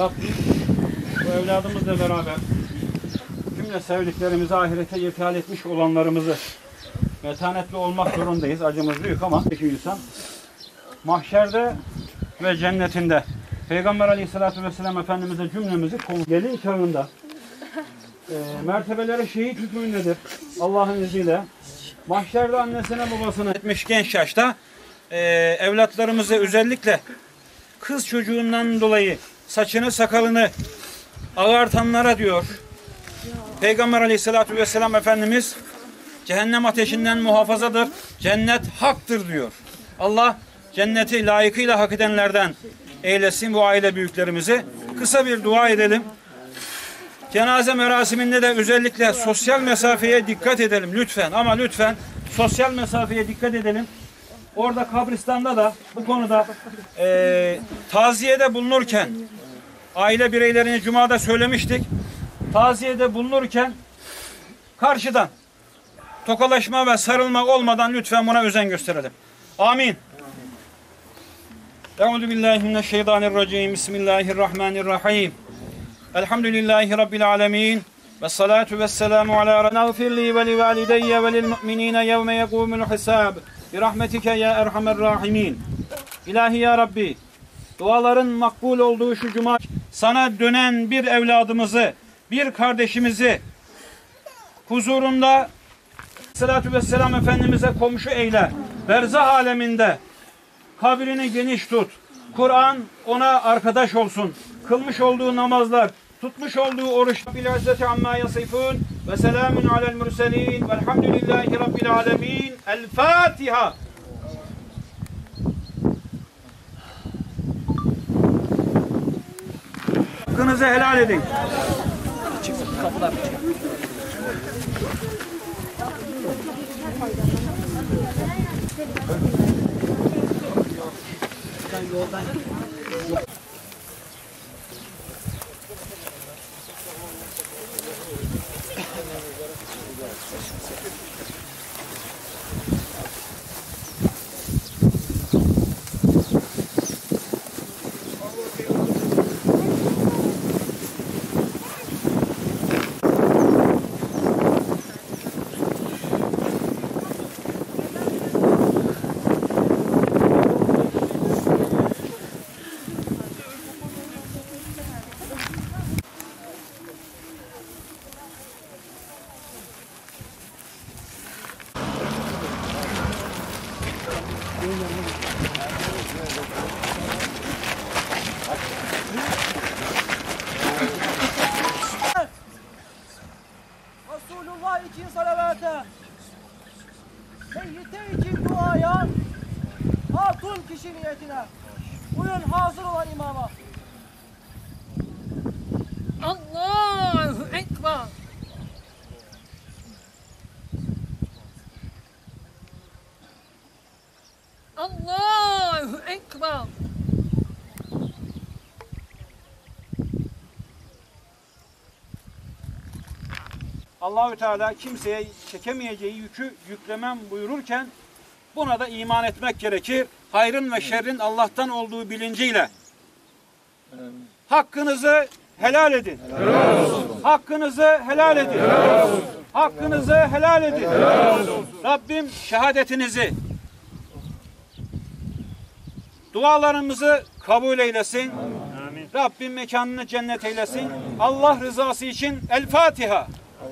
Rabbim bu evladımızla beraber cümle sevdiklerimizi ahirete irtihal etmiş olanlarımızı metanetli olmak zorundayız. Acımız büyük ama iki insan mahşerde ve cennetinde Peygamber Aleyhisselatü Vesselam Efendimiz'e cümlemizi gelin çağında mertebeleri şehit hükmündedir. Allah'ın izniyle mahşerde annesine babasına etmiş genç yaşta evlatlarımızı özellikle kız çocuğundan dolayı saçını sakalını ağartanlara diyor Peygamber Aleyhisselatü Vesselam Efendimiz cehennem ateşinden muhafazadır. Cennet haktır diyor. Allah cenneti layıkıyla hak edenlerden eylesin bu aile büyüklerimizi. Kısa bir dua edelim. Cenaze merasiminde de özellikle sosyal mesafeye dikkat edelim lütfen. Ama lütfen sosyal mesafeye dikkat edelim. Orada kabristanda da bu konuda taziyede bulunurken aile bireylerine Cuma'da söylemiştik. Taziyede bulunurken karşıdan tokalaşma ve sarılma olmadan lütfen buna özen gösterelim. Amin. Euzubillahimineşşeytanirracim. Bismillahirrahmanirrahim. Elhamdülillahi Rabbil alemin. Ve salatu ve selamu ala nağfirli ve li valideyye ve lil mu'minine yevme yekûmul hisab. Bir rahmetike ya erhamer rahimin. İlahi ya Rabbi, duaların makbul olduğu şu cuma sana dönen bir evladımızı, bir kardeşimizi huzurunda Aleyhisselatü Vesselam Efendimiz'e komşu eyle. Berzah aleminde kabrini geniş tut. Kur'an ona arkadaş olsun. Kılmış olduğu namazlar, tutmuş olduğu oruç. Rabbil izzeti amma yasifun ve selamun alel murselin velhamdülillahi rabbil alemin. El Fatiha. Hakkınızı helal edin. Kapılar. Yoldan Resulullah için salavata, meyyite için duaya, hatun kişi niyetine. Buyurun hazır olan imama. Allahu Ekber. Allahu Ekber. Allahü Teala kimseye çekemeyeceği yükü yüklemem buyururken buna da iman etmek gerekir. Hayrın ve şerrin Allah'tan olduğu bilinciyle. Hakkınızı helal edin. Helal olsun. Hakkınızı helal edin. Helal olsun. Hakkınızı helal edin. Helal olsun. Rabbim şehadetinizi, dualarımızı kabul eylesin. Amin. Rabbim mekanını cennet eylesin. Allah rızası için El Fatiha.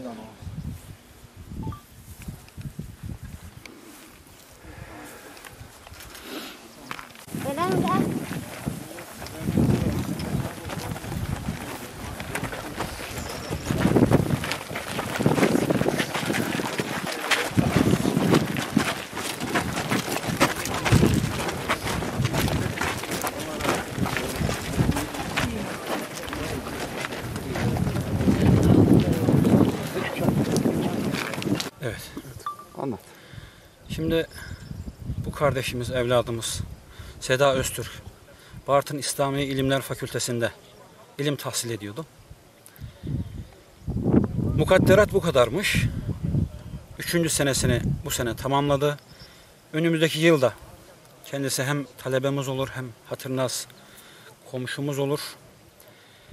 Evet. Anlat. Şimdi bu kardeşimiz, evladımız Seda Öztürk, Bartın İslami İlimler Fakültesi'nde ilim tahsil ediyordu. Mukadderat bu kadarmış. 3. senesini bu sene tamamladı. Önümüzdeki yılda kendisi hem talebemiz olur hem hatırnaz komşumuz olur.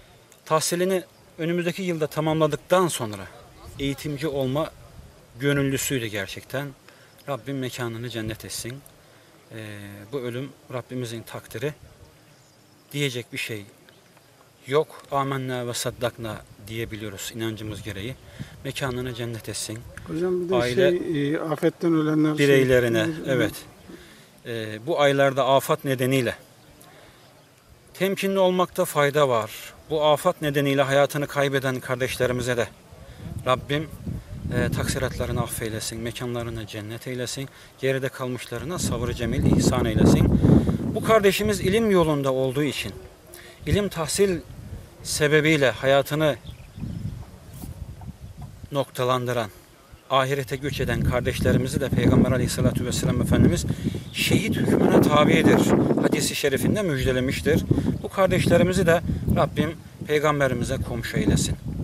tahsilini önümüzdeki yılda tamamladıktan sonra eğitimci olma gönüllüsüydü gerçekten. Rabbim mekanını cennet etsin. Bu ölüm Rabbimizin takdiri. Diyecek bir şey yok. Amenna ve saddakna diyebiliyoruz inancımız gereği. Mekanını cennet etsin. Hocam bir de Aile afetten ölenler bireylerine evet. Bu aylarda afat nedeniyle temkinli olmakta fayda var. Bu afat nedeniyle hayatını kaybeden kardeşlerimize de Rabbim taksiratlarını affeylesin, mekanlarını cennet eylesin, geride kalmışlarına sabır cemil ihsan eylesin. Bu kardeşimiz ilim yolunda olduğu için, ilim tahsil sebebiyle hayatını noktalandıran, ahirete göç eden kardeşlerimizi de Peygamber Aleyhisselatü Vesselam Efendimiz şehit hükmüne tabidir hadisi şerifinde müjdelemiştir. Bu kardeşlerimizi de Rabbim Peygamberimize komşu eylesin.